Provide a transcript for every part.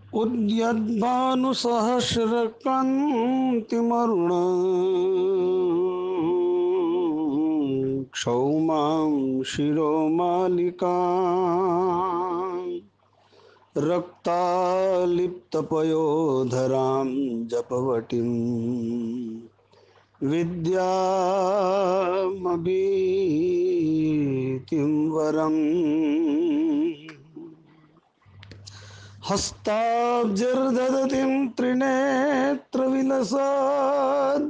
उद्यद्भानुसहस्रकान्तिमरुणं क्षौमां शिरोमालिकां रक्तालिप्तपयोधरां जपवटीं विद्यामभीतिं वरम् हस्ताब्जर्दधतिं त्रिनेत्रविलसात्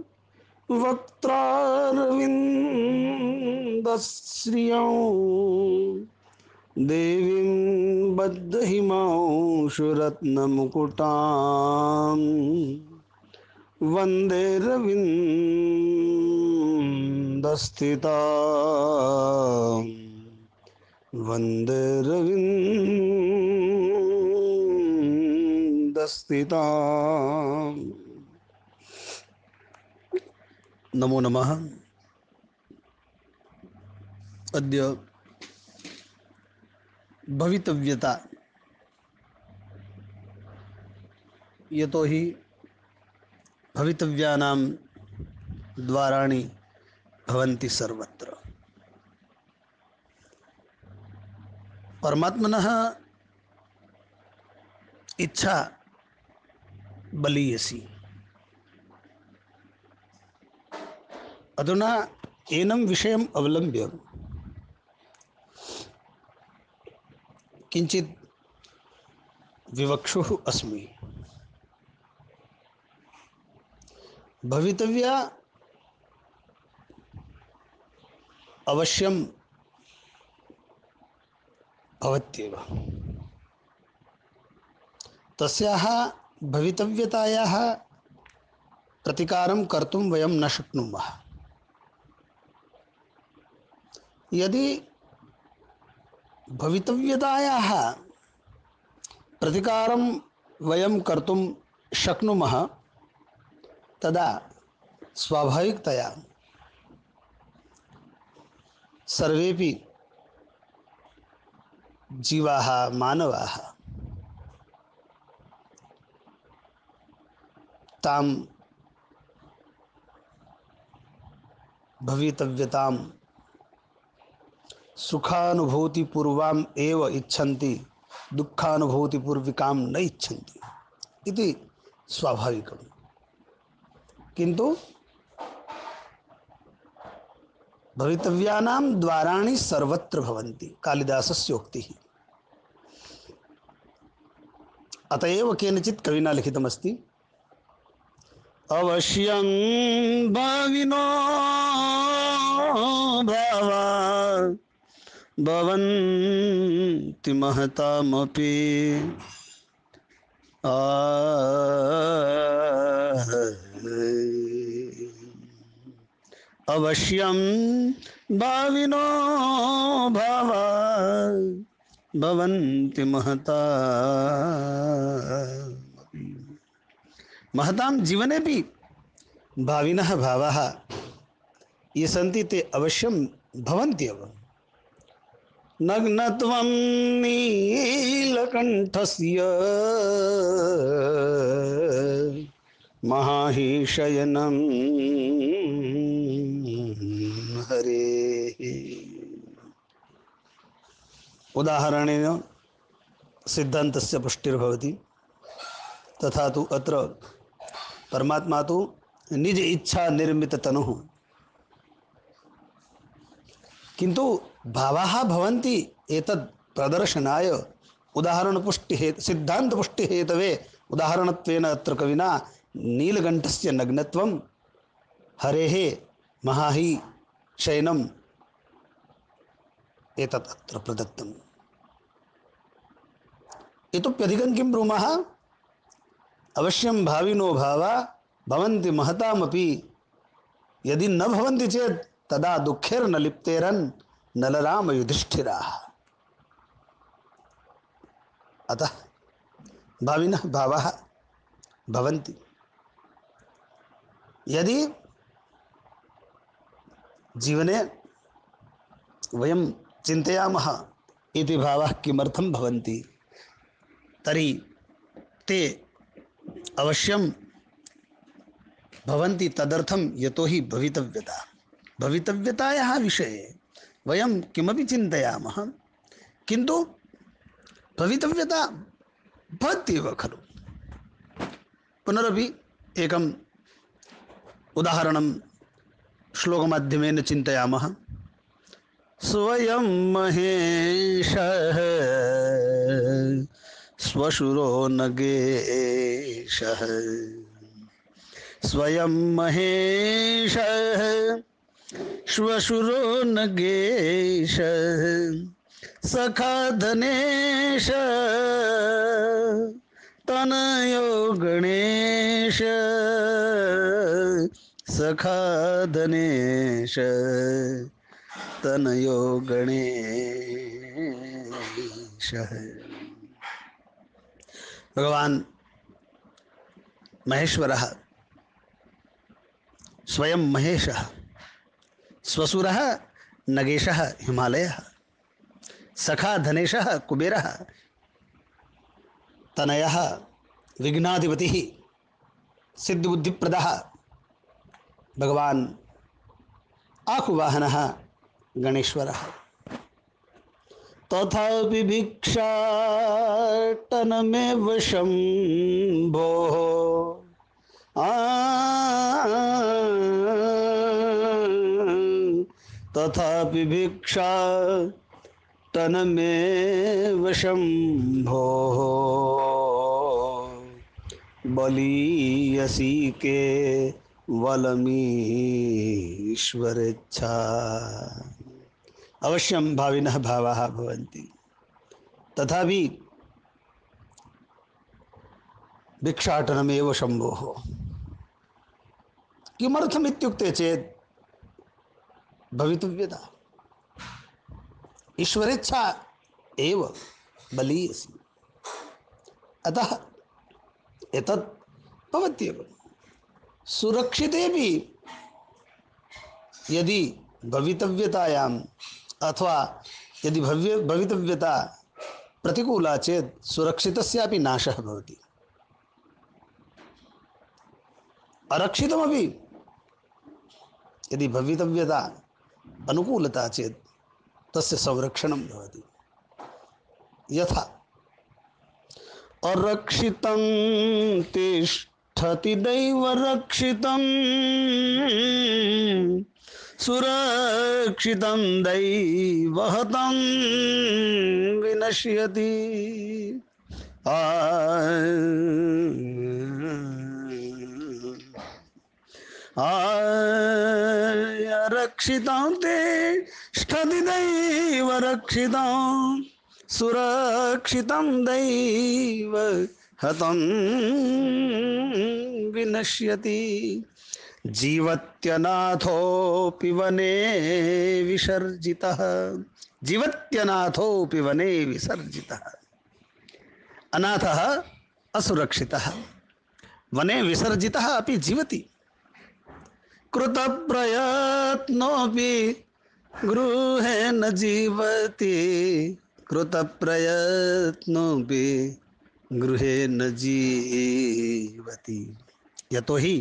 वक्त्रारविन्दश्रियं देवीं बद्धहिमांशुरत्नमुकुटां वन्दे रविन्दस्थितां वन्दे रविन्दस्थितां। नमो नमः। अद्य भवितव्यता यतो हि भवितव्यानां द्वाराणि भवन्ति सर्वत्र। परमात्मनः इच्छा बलीयसी। अधुना एनं विषयम् अवलम्ब्य किञ्चित् विवक्षुः अस्मि। भवितव्या अवश्यं भवत्येव। तस्याः भवितव्यतायाः प्रतिकारं कर्तुं वयं न शक्नुमः। यदि भवितव्यतायाः प्रतिकारं वयं कर्तुं शक्नुमः तदा स्वाभाविकतया सर्वेपि जीवाः मानवाः तां भवितव्यतां सुखानुभूतिपूर्वाम् एव इच्छन्ति, दुःखानुभूतिपूर्विकां न इच्छन्ति इति स्वाभाविकम्। किन्तु भवितव्यानां द्वाराणि सर्वत्र भवन्ति, कालिदासस्य उक्तिः। अतएव केनचित् कविना लिखितमस्ति, अवश्यं भाविनो भावा भवन्ति महतामपि अवश्यं भाविनो भावा भवन्ति महतां जीवनेपि भाविनः भावाः ये सन्ति ते अवश्यं भवन्त्येव। नग्नत्वं नीलकण्ठस्य महाहिशयनं हरेः। उदाहरणेन सिद्धान्तस्य पुष्टिर्भवति। तथा तु अत्र परमात्मा तु निज इच्छा निर्मित तनुः, किन्तु भावाः भवन्ति एतद् प्रदर्शनाय उदाहरणपुष्टिः सिद्धान्तपुष्टिहेतवे उदाहरणत्वेन अत्र कविना नीलकण्ठस्य नग्नत्वं हरेः महाहि शयनम् एतत् अत्र प्रदत्तम्। इतोप्यधिकं किं ब्रूमः? अवश्यं भाविनो भावा भवन्ति महतामपि। यदि न भवन्ति चेत् तदा दुःखेर्न लिप्तेरन् नलराम युधिष्ठिराः। अतः भाविनः भावाः भवन्ति। यदि जीवने वयं चिन्तयामः इति भावाः किमर्थं भवन्ति तर्हि ते अवश्यं भवन्ति तदर्थं यतो हि भवितव्यता भवितव्यतायाः विषये वयं किमपि चिन्तयामः किन्तु भवितव्यता भवत्येव खलु। पुनरपि एकम् उदाहरणं श्लोकमाध्यमेन चिन्तयामः। स्वयं महेशः स्वशुरो नगेशः स्वयं महेशः श्वशुरो नगेशः सखा धनेश तनयो गणेश सखा धनेश तनयो गणेश। भगवान महेश्वरः स्वयं महेशः स्वसुरः नगेशः हिमालयः सखा धनेशः कुबेरः तनयः विघ्नाधिपतिः सिद्धिबुद्धिप्रदः भगवान आकुवाहनः गणेश्वरः। तथापि भिक्षाटनमेव शम्भोः तथापि भिक्षाटनमेव शम्भोः बलीयसी के वलमीश्वरेच्छा। अवश्यं भाविनः भावाः भवन्ति तथापि भिक्षाटनमेव शम्भोः। किमर्थमित्युक्ते चेत् भवितव्यता ईश्वरेच्छा एव बलीयसी। अतः एतत् भवत्येव। सुरक्षिते भी यदि भवितव्यतायाम् अथवा यदि भवितव्यता प्रतिकूला चेत् सुरक्षितस्यापि नाशः भवति। अरक्षितमपि यदि भवितव्यता अनुकूलता चेत् तस्य संरक्षणं भवति। यथा अरक्षितं तिष्ठति दैव रक्षितं सुरक्षितं दैवहतं विनश्यति। रक्षितं तिष्ठति दैव रक्षितं सुरक्षितं दैव हतं विनश्यति। जीवत्यनाथोऽपि वने विसर्जितः जीवत्यनाथोऽपि वने विसर्जितः। अनाथः असुरक्षितः वने विसर्जितः अपि जीवति। कृतप्रयत्नोऽपि गृहे न जीवति कृतप्रयत्नोऽपि गृहे न जीवति। यतो हि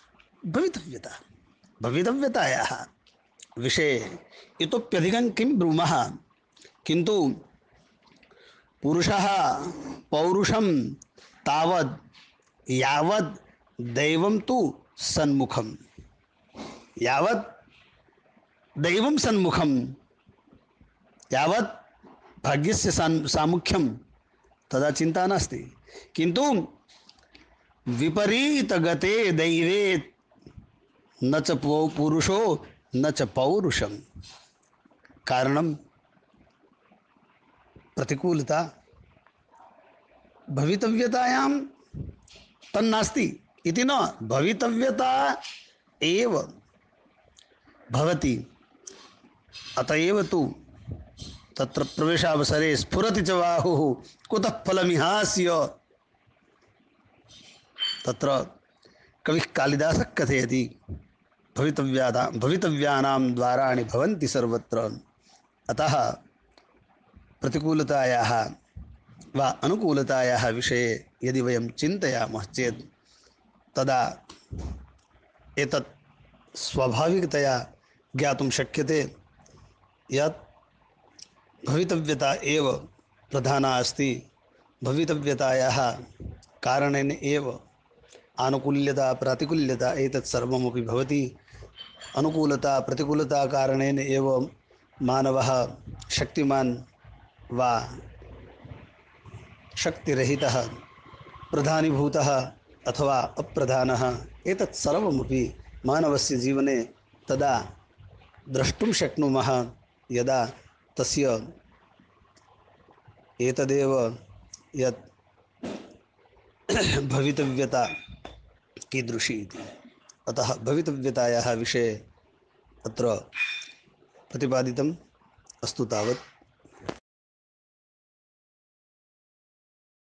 भवितव्यतायाः विषये इतोप्यधिकं किं ब्रूमः। किन्तु पुरुषः पौरुषं तावद् यावद् दैवं तु सन्मुखम् यावत् दैवं सन्मुखं यावत् भाग्यस्य सामुख्यं तदा चिंता नास्ति। किंतु विपरीतगते दैवे न च पुरुषो न च पौरुषम। कारणं प्रतिकूलता भवितव्यतायां तन्नास्ति इति न भवितव्यता एव भवति। अतएव तु तत्र प्रवेशावसरे स्फुरति च बाहुः कुतः फलमिहास्य। तत्र कविः कालिदासः कथयति भवितव्यानां द्वाराणि भवन्ति सर्वत्र। अतः प्रतिकूलतायाः वा अनुकूलतायाः विषये यदि वयं चिन्तयामः चेत् तदा एतत् स्वाभाविकतया ज्ञातुं शक्यते यत् भवितव्यता एव प्रधाना अस्ति। भवितव्यतायाः कारणेन एव आनुकूल्यता प्रतिकूल्यता एतत् सर्वमपि भवति। अनुकूलता प्रतिकूलता कारणेन एव मानवः शक्तिमान् वा शक्तिरहितः, प्रधानीभूतः अथवा अप्रधानः, एतत् सर्वमपि मानवस्य जीवने तदा द्रष्टुं शक्नुमः यदा तस्य एतदेव यत् भवितव्यता कीदृशी इति। अतः भवितव्यतायाः विषये अत्र प्रतिपादितम्। अस्तु तावत्।